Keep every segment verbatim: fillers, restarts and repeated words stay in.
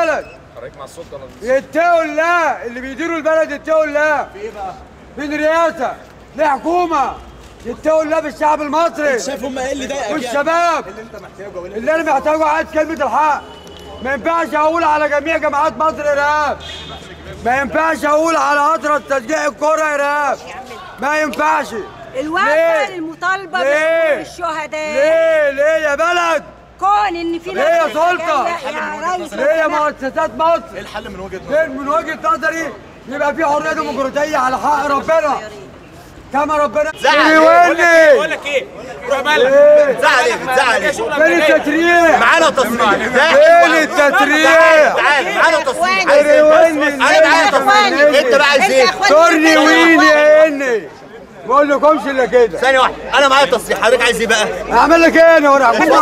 البلد حضرتك مع السلطه يتقوا الله، اللي بيديروا البلد يتقوا الله. في ايه بقى؟ فين رئاسه؟ ليه حكومه؟ يتقوا الله بالشعب المصري. شايف هم ايه اللي ضايقك؟ والشباب اللي انت محتاجه واللي, اللي انا محتاجه عايز كلمه الحق. ما ينفعش اقول على جميع جماعات مصر ارهاب. ما ينفعش اقول على اطرس تشجيع الكوره ارهاب. ما ينفعش. الوقفه للمطالبه بحقوق الشهداء. ليه؟ ليه يا بلد؟ كون ان في ليه يا سلطه؟ يا ريس ليه يا مؤسسات مصر؟ ايه الحل من وجهه نظرك؟ من وجهه نظري يبقى في حريه ديمقراطيه على حق ربنا. كما ربنا زعل. بقول لك ايه؟ روح مالك. بتزعل ايه؟ بتزعل ايه؟ فين التسريح؟ معانا تصريح. فين التسريح؟ تعال معانا تصريح. عايز ايه؟ انا معايا تصريح. انت بقى عايز ايه؟ تورني ويني يا اني. ما اقولكمش الا كده. ثانية واحدة، أنا معايا تصريح، حضرتك عايز إيه بقى؟ أعمل لك إيه أنا وأنا أنت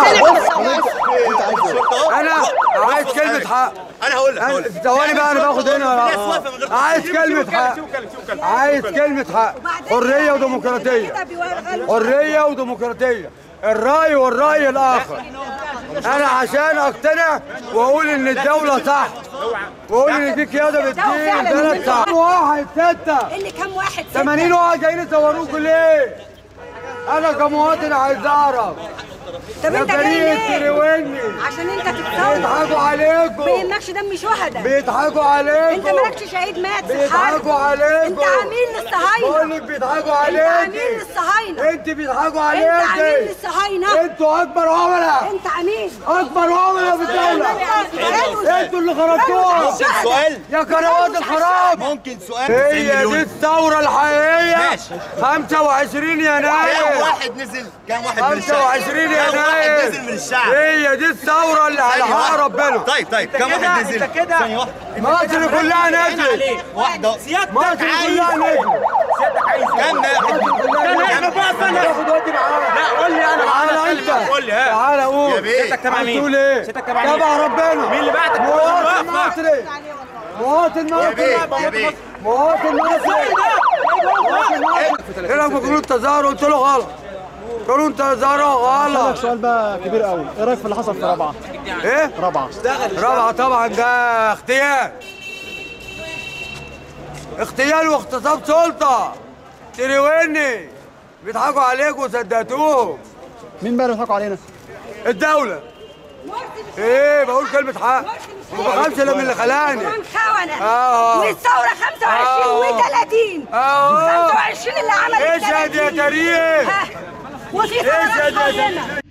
أنا عايز كلمة حق. أنا هقول لك هقول لك ثواني بقى، أنا باخد هنا. عايز كلمة حق. عايز كلمة حق. حرية وديمقراطية. حرية وديمقراطية. الرأي والرأي الآخر. أنا عشان أقتنع وأقول إن الدولة صح. وأقول إن في قيادة بتدير البلد صح. واحد ستة. اللي كام واحد ستة؟ ثمانين واحد جايين يصوروكوا ليه؟ أنا كمواطن عايز أعرف. طب انت جاي ليه؟ ترويني عشان انت تتصور. بيضحكوا عليكم. ما يهمكش دم شهداء. بيضحكوا عليكم. انت مالكش شهيد مات في الحرب. بيضحكوا عليكم. انت عميل للصهاينه. بقول لك بيضحكوا عليك. انت عميل للصهاينه. انت بيضحكوا عليك. انت عميل للصهاينه. انتوا اكبر عملاء. انت عميل. اكبر عملاء في الدوله. انتوا اللي خرجتوها. ممكن سؤال؟ يا قنوات الخراب. ممكن سؤال؟ هي دي الثوره الحقيقيه. ماشي. خمسة وعشرين يناير. كام واحد نزل؟ كام واحد من الشعب؟ خمسة وعشرين يناير. كام واحد نزل من الشعب؟ هي دي الثوره اللي على حق ربنا. طيب طيب كام واحد نزل؟ ثانية واحدة. مصر كلها نزلت. واحدة. مصر كلها نزلت. كام ناخد؟ كام تاخد وقت معانا؟ لا قول لي انا. تعالى انت. قول لي ها. تعالى قول. يا بيه. سيادتك تبع مين؟ تقول ايه؟ سيادتك تبع مين؟ تبع ربنا. مين اللي بعتك؟ مواطن مصري. مواطن يا بيه مصري. يا بيه. مواطن مصري. مواطن مصري. ايه لما قانون التظاهر قلت له غلط. قانون التظاهر غلط. سؤال بقى كبير قوي، ايه رايك في اللي حصل في رابعه؟ ايه؟ رابعه رابعه طبعا ده اغتيال. اغتيال واغتصاب سلطه. ترويني. بيضحكوا عليكم وصدقتوهم. مين بقى اللي بيضحكوا علينا؟ الدولة. ايه بقول كلمة حق. ما بخافش الا من اللي خلاني. خونة. اه والثورة خمسة وعشرين وثلاثين. اه خمسة وعشرين اللي عملت اشهد يا تاريخ. وفي اشهد ثورات يا حولنا.